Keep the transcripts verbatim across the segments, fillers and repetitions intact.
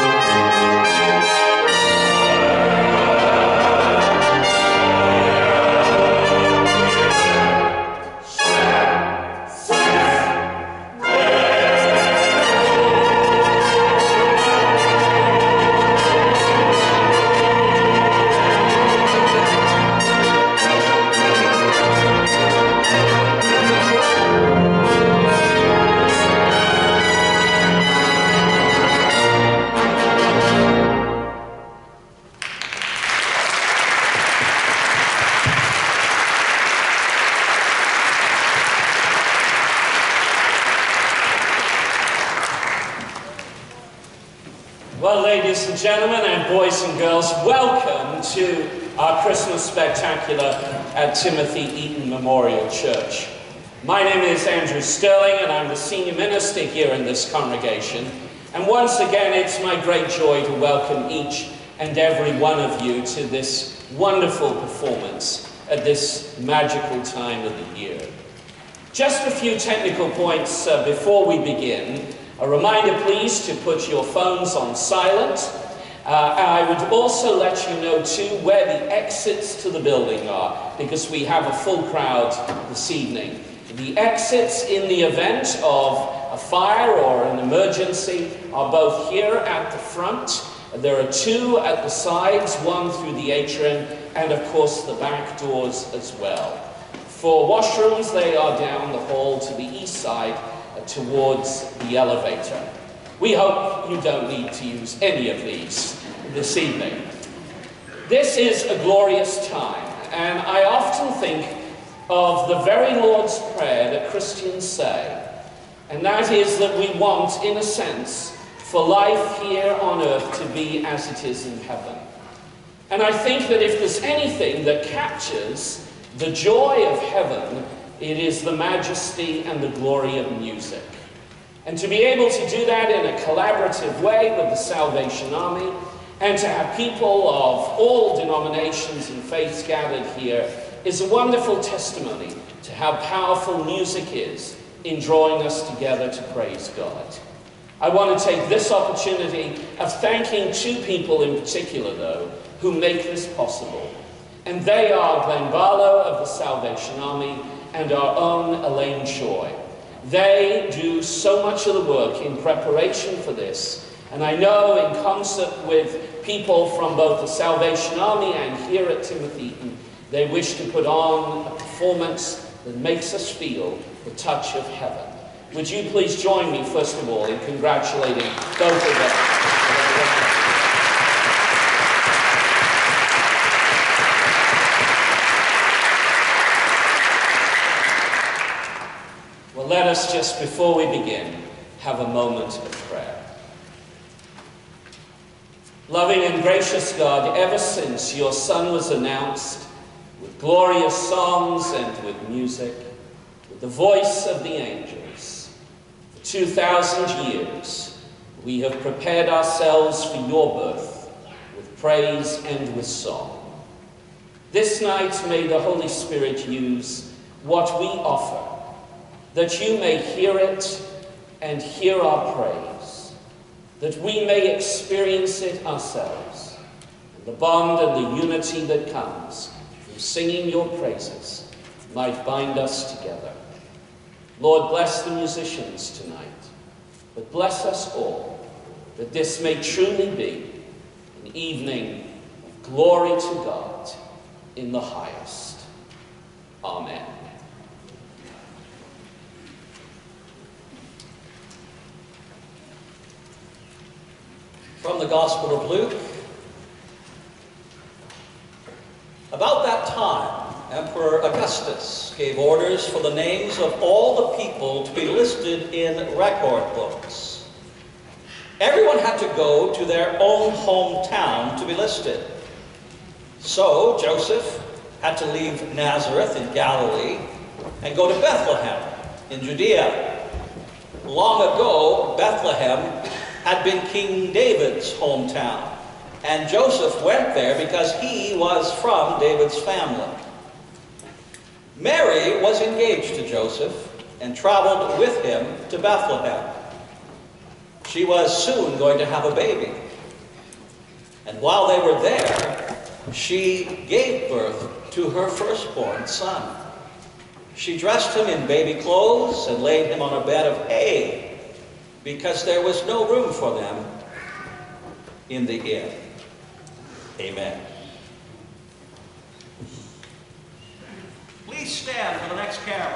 Well, ladies and gentlemen, and boys and girls, welcome to our Christmas Spectacular at Timothy Eaton Memorial Church. My name is Andrew Sterling, and I'm the senior minister here in this congregation. And once again, it's my great joy to welcome each and every one of you to this wonderful performance at this magical time of the year. Just a few technical points uh, before we begin. A reminder, please, to put your phones on silent. Uh, I would also let you know, too, where the exits to the building are, because we have a full crowd this evening. The exits in the event of a fire or an emergency are both here at the front. There are two at the sides, one through the atrium, and of course the back doors as well. For washrooms, they are down the hall to the east side, towards the elevator. We hope you don't need to use any of these this evening. This is a glorious time, and I often think of the very Lord's Prayer that Christians say, and that is that we want, in a sense, for life here on earth to be as it is in heaven. And I think that if there's anything that captures the joy of heaven, it is the majesty and the glory of music. And to be able to do that in a collaborative way with the Salvation Army, and to have people of all denominations and faiths gathered here, is a wonderful testimony to how powerful music is in drawing us together to praise God. I want to take this opportunity of thanking two people in particular, though, who make this possible. And they are Glenn Barlow of the Salvation Army and our own Elaine Choi. They do so much of the work in preparation for this, and I know in concert with people from both the Salvation Army and here at Timothy Eaton, they wish to put on a performance that makes us feel the touch of heaven. Would you please join me, first of all, in congratulating both of them. Let us, just before we begin, have a moment of prayer. Loving and gracious God, ever since your Son was announced with glorious songs and with music, with the voice of the angels, for two thousand years, we have prepared ourselves for your birth with praise and with song. This night, may the Holy Spirit use what we offer, that you may hear it and hear our praise, that we may experience it ourselves, and the bond and the unity that comes from singing your praises might bind us together. Lord, bless the musicians tonight, but bless us all, that this may truly be an evening of glory to God in the highest. Amen. From the Gospel of Luke. About that time, Emperor Augustus gave orders for the names of all the people to be listed in record books. Everyone had to go to their own hometown to be listed. So Joseph had to leave Nazareth in Galilee and go to Bethlehem in Judea. Long ago, Bethlehem had been King David's hometown, and Joseph went there because he was from David's family. Mary was engaged to Joseph and traveled with him to Bethlehem. She was soon going to have a baby, And while they were there, she gave birth to her firstborn son. She dressed him in baby clothes and laid him on a bed of hay because there was no room for them in the inn. Amen. Please stand for the next carol.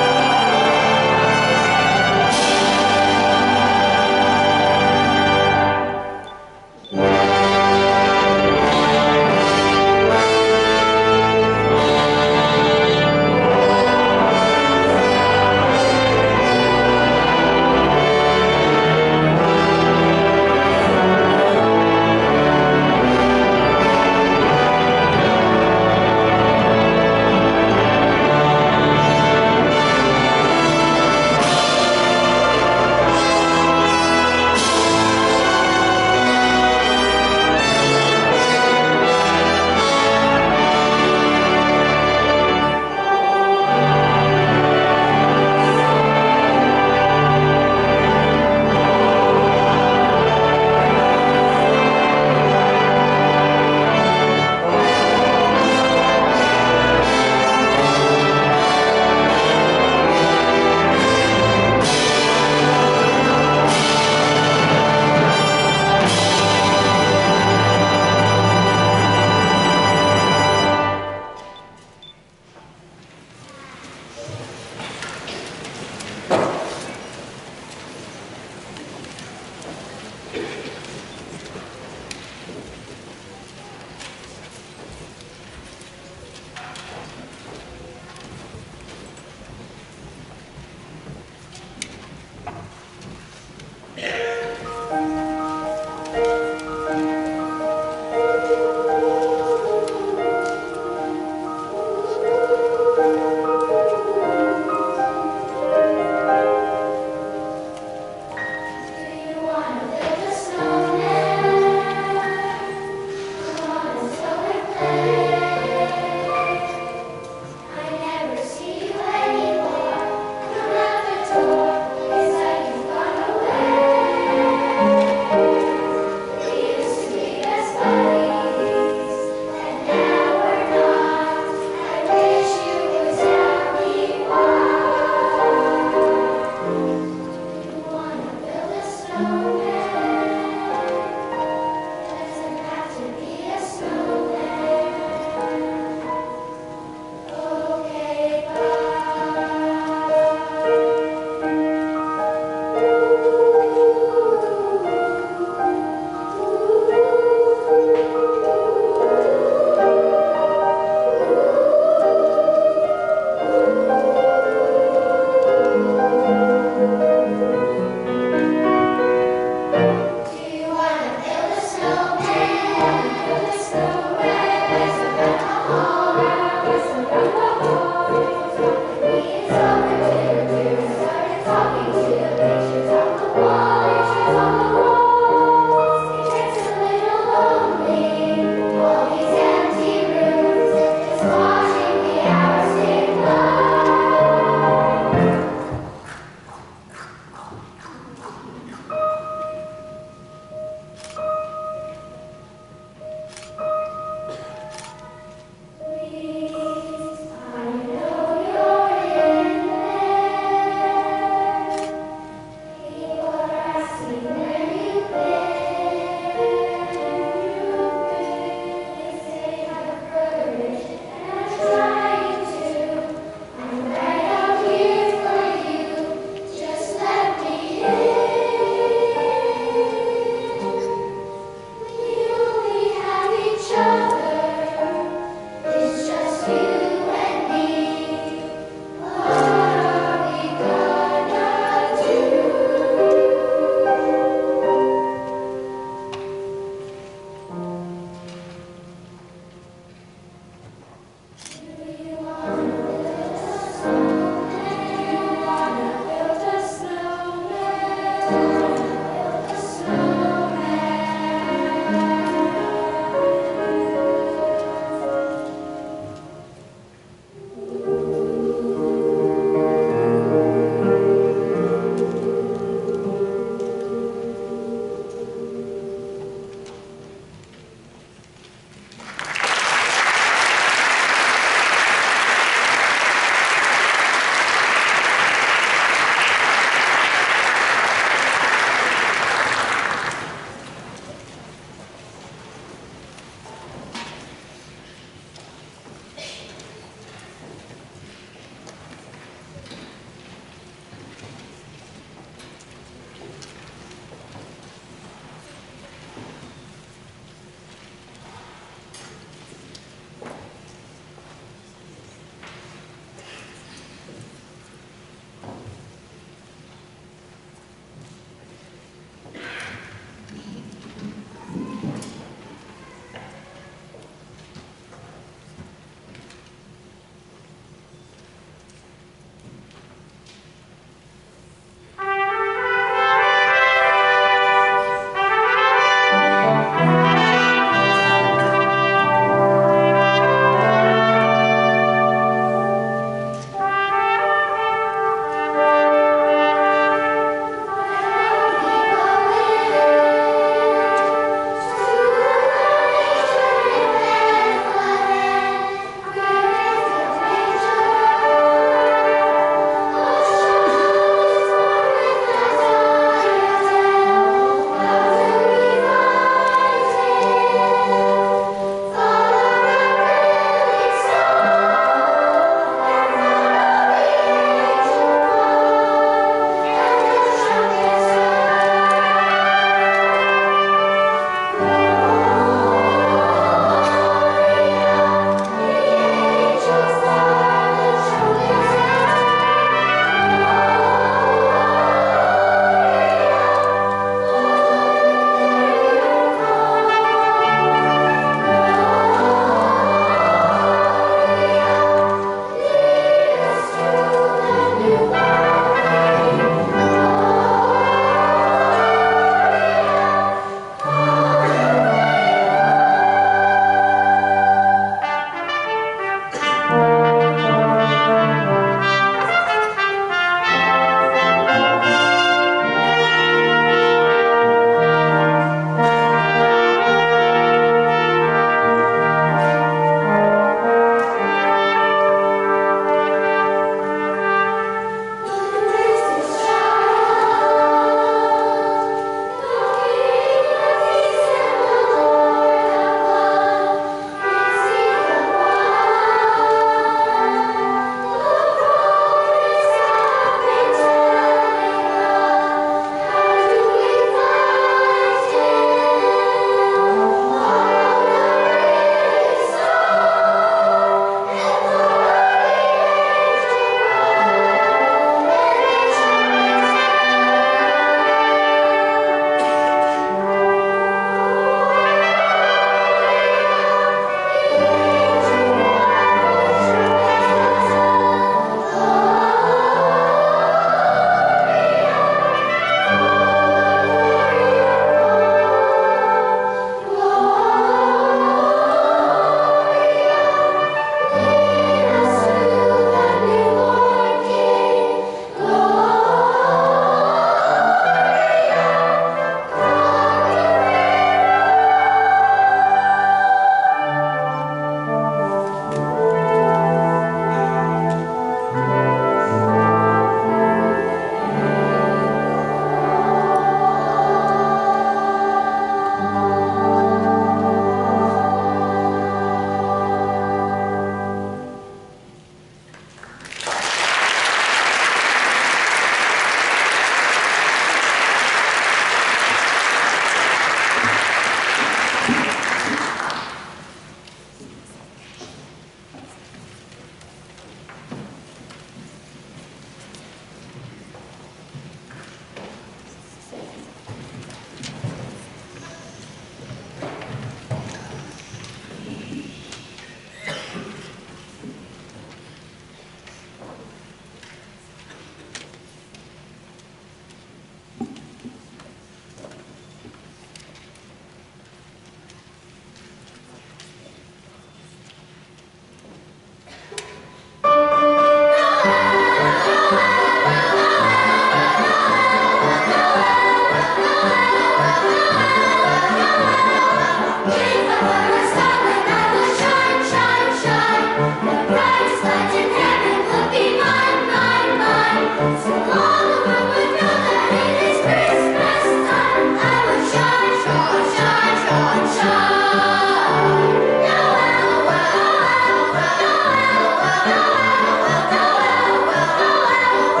Wow.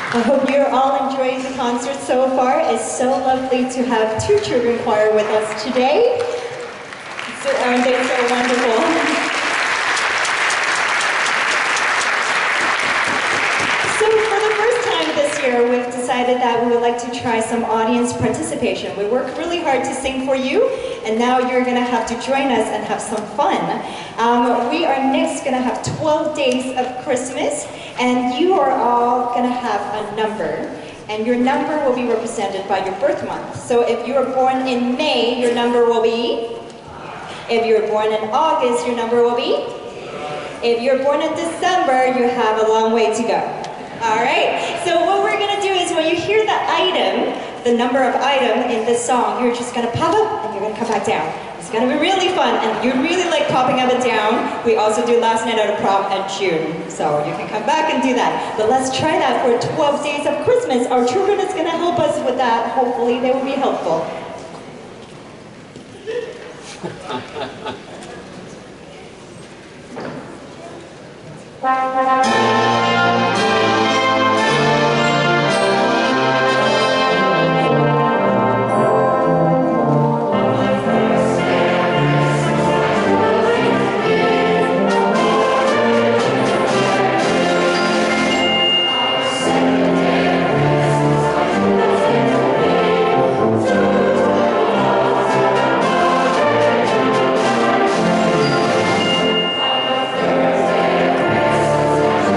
I hope you're all enjoying the concert so far. It's so lovely to have two children choir with us today. So, aren't they so wonderful? So for the first time this year, we've decided that we would like to try some audience participation. We worked really hard to sing for you, and now you're going to have to join us and have some fun. Um, we are next going to have twelve days of Christmas, and you are all going to have a number, and your number will be represented by your birth month. So if you were born in May, your number will be? If you were born in August, your number will be? If you're born in December, you have a long way to go. All right, so what we're going to do is when you hear the item, the number of item in this song, you're just going to pop up and you're going to come back down. It's going to be really fun, and you really like popping up and down. We also do last night at a prom at June, so you can come back and do that. But let's try that for twelve days of Christmas. Our children is going to help us with that. Hopefully they will be helpful. Thank you.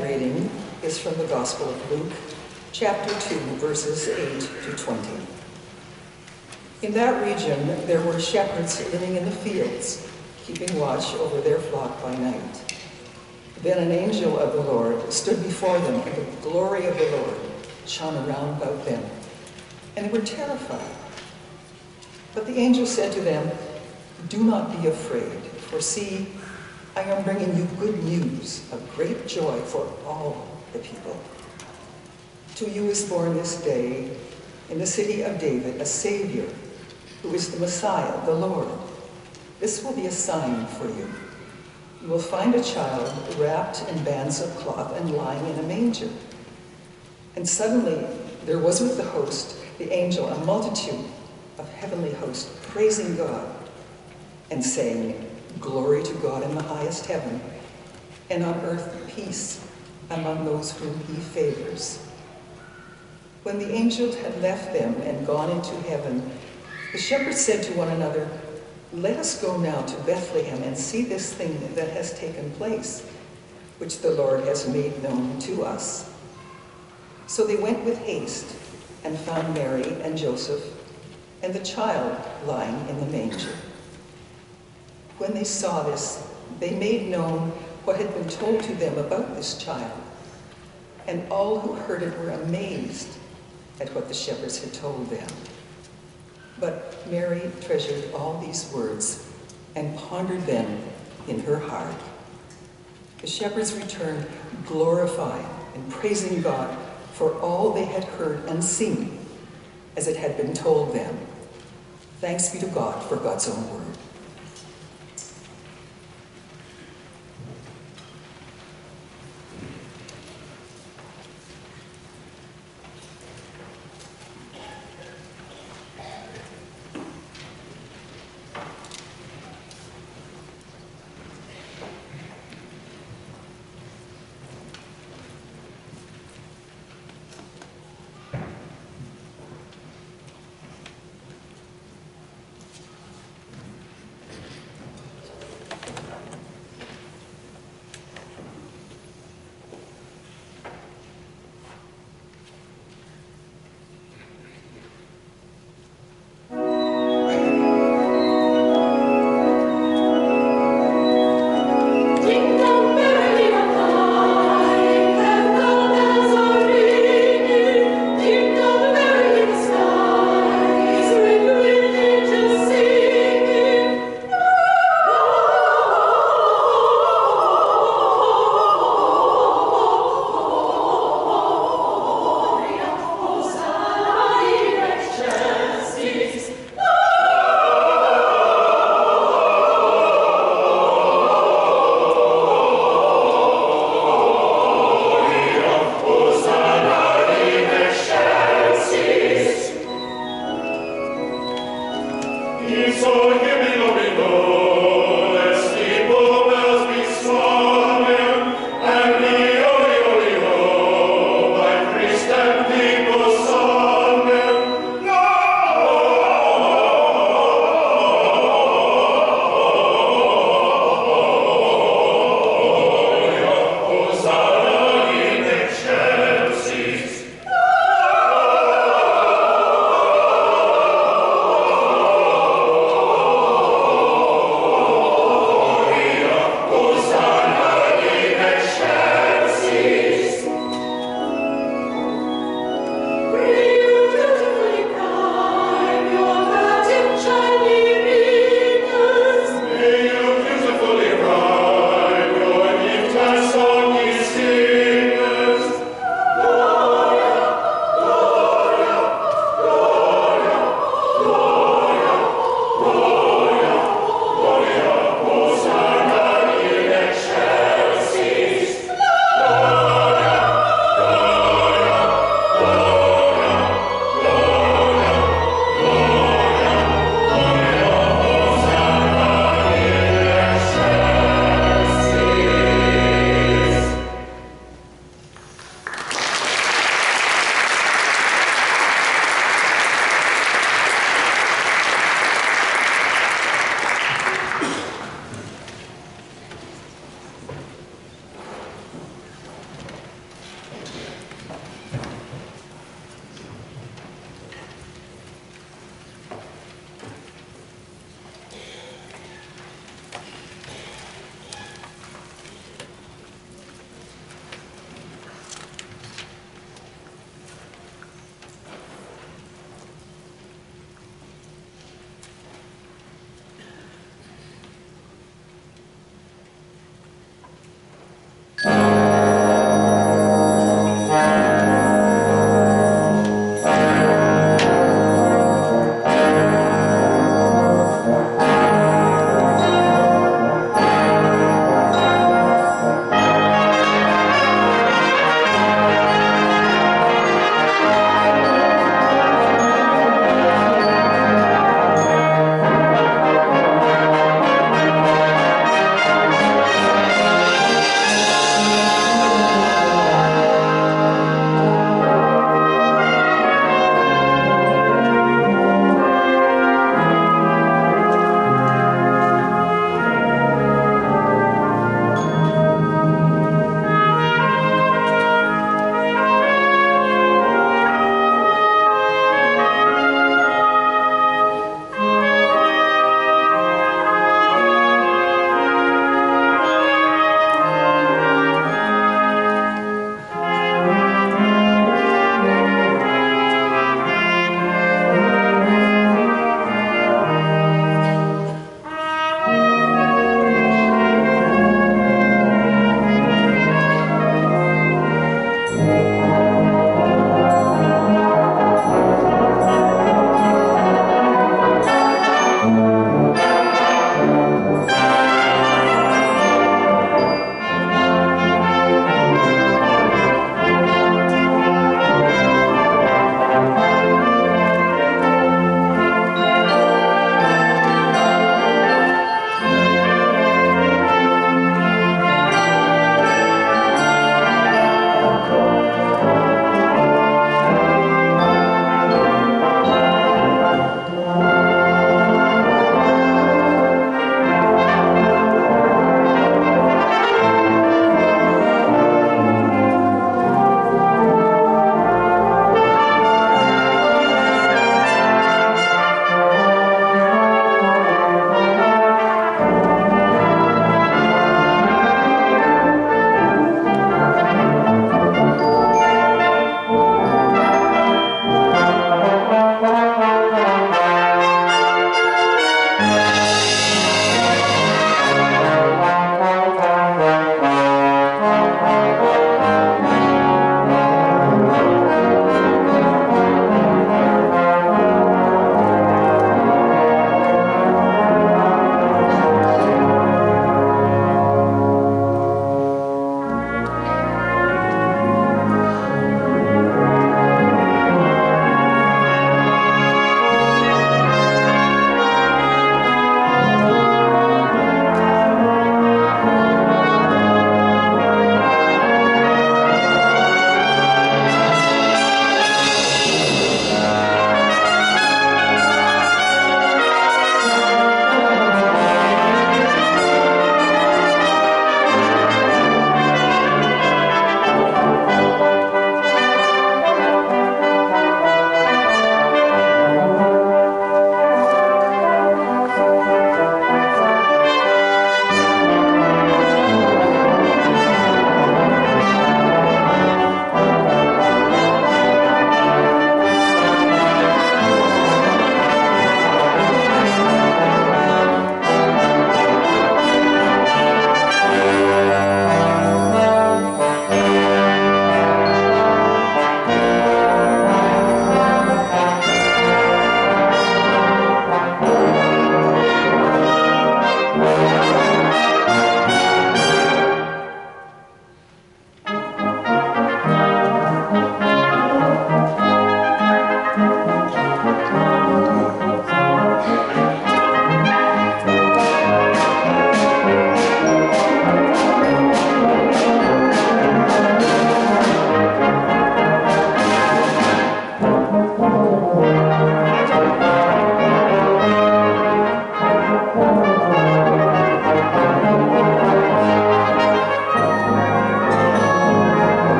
reading is from the Gospel of Luke, chapter two, verses eight to twenty. In that region, there were shepherds living in the fields, keeping watch over their flock by night. Then an angel of the Lord stood before them, and the glory of the Lord shone around about them, and they were terrified. But the angel said to them, "Do not be afraid, for see, I am bringing you good news of great joy for all the people. To you is born this day in the city of David a Savior, who is the Messiah, the Lord. This will be a sign for you. You will find a child wrapped in bands of cloth and lying in a manger." And suddenly there was with the host, the angel, a multitude of heavenly hosts, praising God and saying, "Glory to God in the highest heaven, and on earth peace among those whom he favors." When the angel had left them and gone into heaven, the shepherds said to one another, "Let us go now to Bethlehem and see this thing that has taken place, which the Lord has made known to us." So they went with haste and found Mary and Joseph and the child lying in the manger. When they saw this, they made known what had been told to them about this child, and all who heard it were amazed at what the shepherds had told them. But Mary treasured all these words and pondered them in her heart. The shepherds returned, glorifying and praising God for all they had heard and seen, as it had been told them. Thanks be to God for God's own word.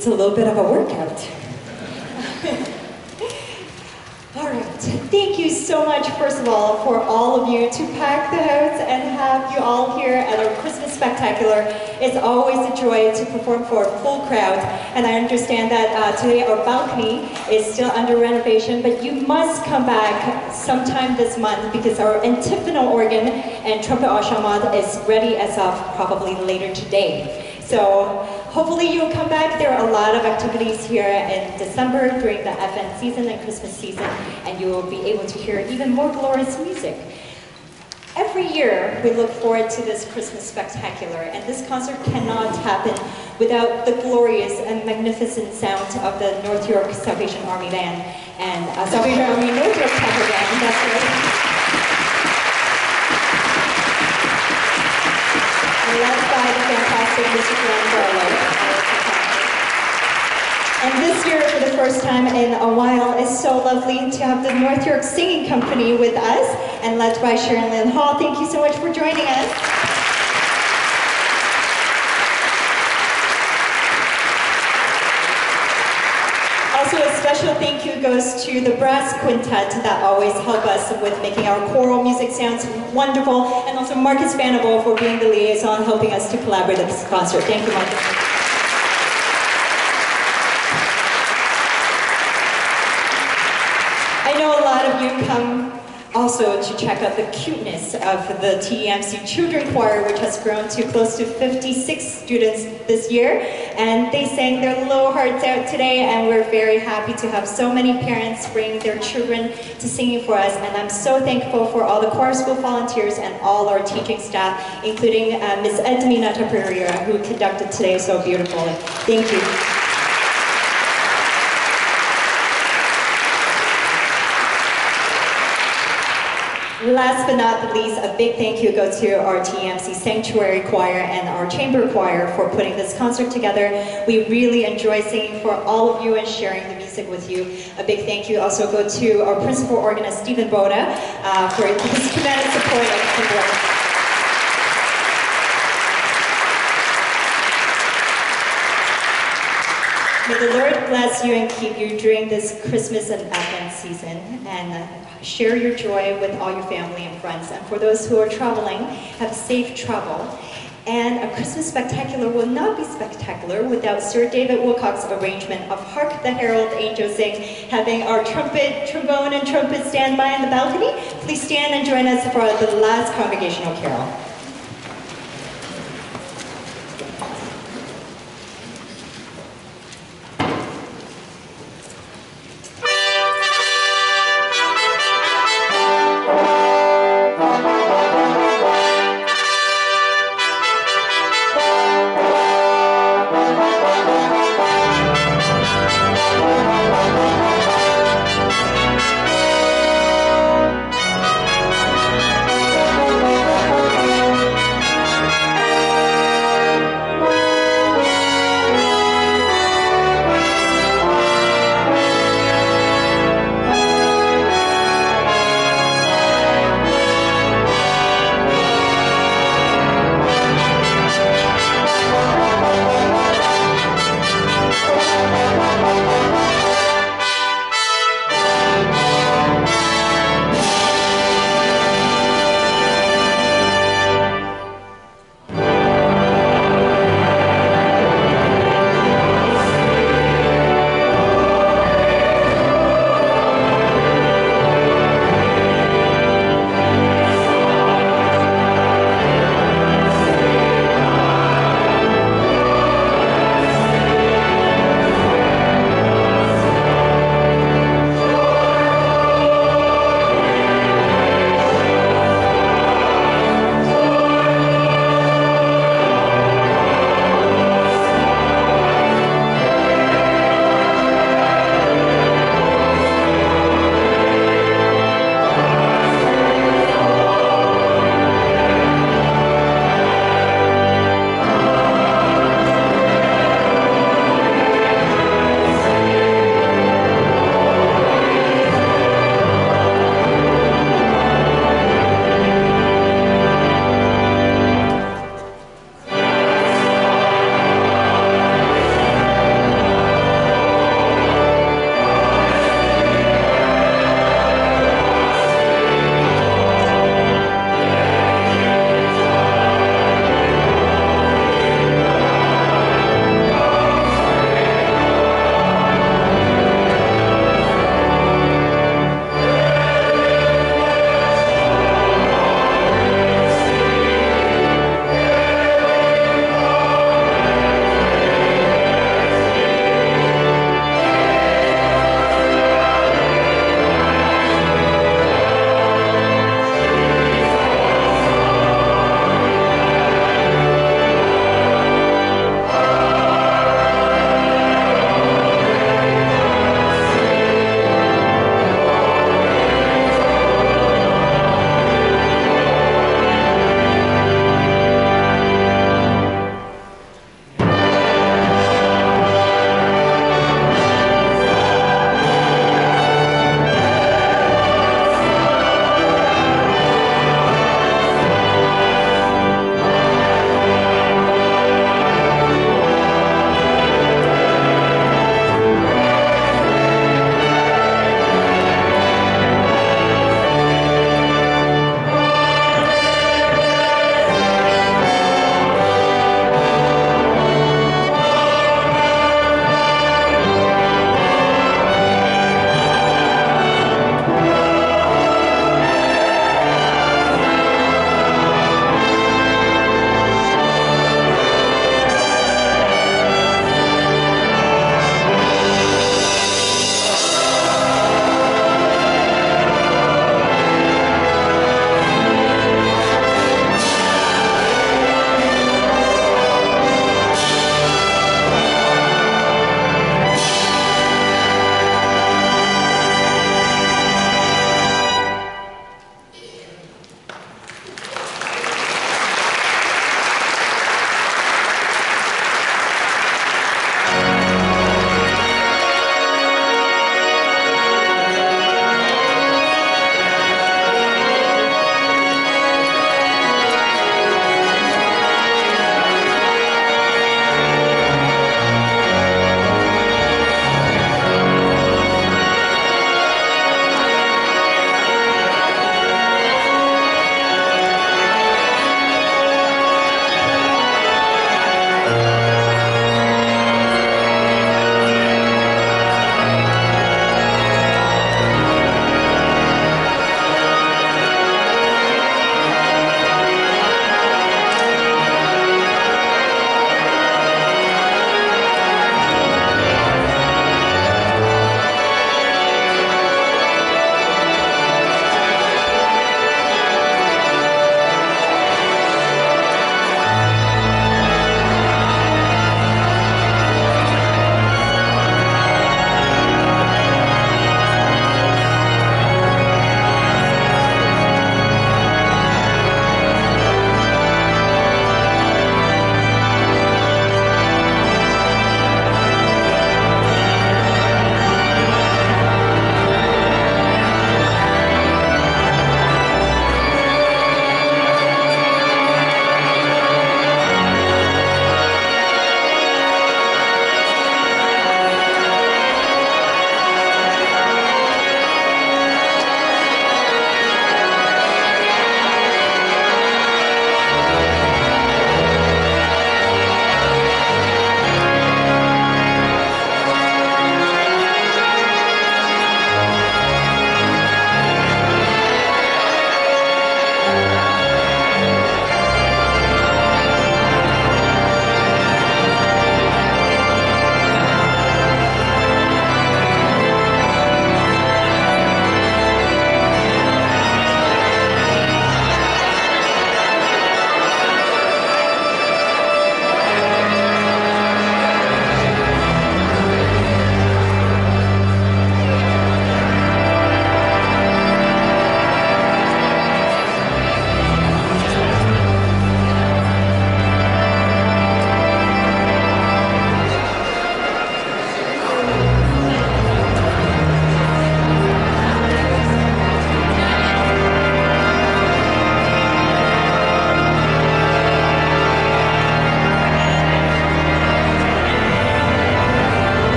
It's a little bit of a workout. All right, thank you so much, first of all, for all of you to pack the house and have you all here at our Christmas Spectacular. It's always a joy to perform for a full crowd, and I understand that uh, today our balcony is still under renovation, but you must come back sometime this month because our antiphonal organ and trumpet enchaînement is ready as of probably later today. So hopefully you'll come back. There are a lot of activities here in December during the Advent season and Christmas season, and you will be able to hear even more glorious music. Every year we look forward to this Christmas Spectacular, and this concert cannot happen without the glorious and magnificent sound of the North York Salvation Army Band and uh, Salvation Army North York Chapel Band. That's right. Led by the fantastic Mister Barlow. And this year, for the first time in a while, it's so lovely to have the North York Singing Company with us, and led by Sharon Lynn Hall. Thank you so much for joining us. Also, a special thank you goes to the brass quintet that always help us with making our choral music sounds wonderful, and also Marcus Vanable for being the liaison, helping us to collaborate at this concert. Thank you, Marcus. I know a lot of you come also to check out the cuteness of the T E M C Children Choir, which has grown to close to fifty-six students this year. And they sang their little hearts out today, and we're very happy to have so many parents bring their children to singing for us. And I'm so thankful for all the choir school volunteers and all our teaching staff, including uh, Miz Edmina Pereira, who conducted today so beautifully. Thank you. Last but not least, a big thank you goes to our T E M C Sanctuary Choir and our Chamber Choir for putting this concert together. We really enjoy singing for all of you and sharing the music with you. A big thank you also go to our Principal Organist, Stephen Boda, uh, for his tremendous support of the work. May the Lord bless you and keep you during this Christmas and Advent season, and uh, share your joy with all your family and friends. And for those who are traveling, have safe travel. And a Christmas Spectacular will not be spectacular without Sir David Wilcox's arrangement of Hark the Herald Angels Sing, having our trumpet, trombone, and trumpet stand by in the balcony. Please stand and join us for the last congregational carol.